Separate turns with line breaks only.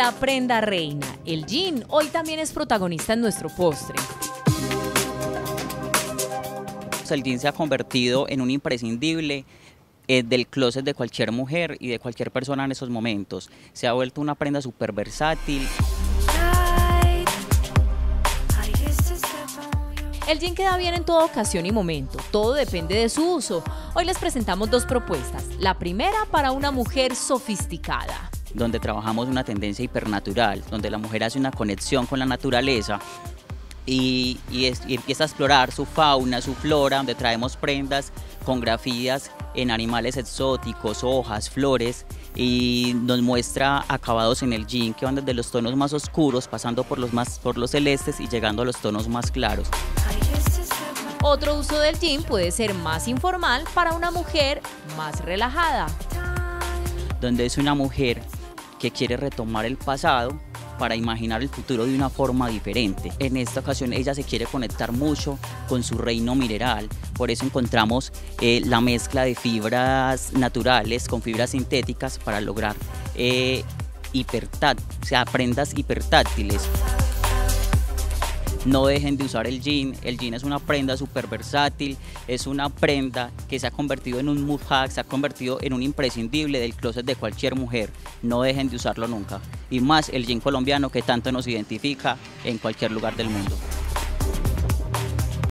La prenda reina, el jean, hoy también es protagonista en nuestro postre.
El jean se ha convertido en un imprescindible del closet de cualquier mujer y de cualquier persona en esos momentos. Se ha vuelto una prenda súper versátil.
El jean queda bien en toda ocasión y momento, todo depende de su uso. Hoy les presentamos dos propuestas. La primera para una mujer sofisticada,
donde trabajamos una tendencia hipernatural, donde la mujer hace una conexión con la naturaleza y empieza a explorar su fauna, su flora, donde traemos prendas con grafías en animales exóticos, hojas, flores, y nos muestra acabados en el jean que van desde los tonos más oscuros, pasando por los celestes y llegando a los tonos más claros.
Otro uso del jean puede ser más informal para una mujer más relajada,
donde es una mujer que quiere retomar el pasado para imaginar el futuro de una forma diferente. En esta ocasión ella se quiere conectar mucho con su reino mineral, por eso encontramos la mezcla de fibras naturales con fibras sintéticas para lograr prendas hipertáctiles. No dejen de usar el jean es una prenda súper versátil, es una prenda que se ha convertido en un mood hack, se ha convertido en un imprescindible del closet de cualquier mujer. No dejen de usarlo nunca, y más el jean colombiano que tanto nos identifica en cualquier lugar del mundo.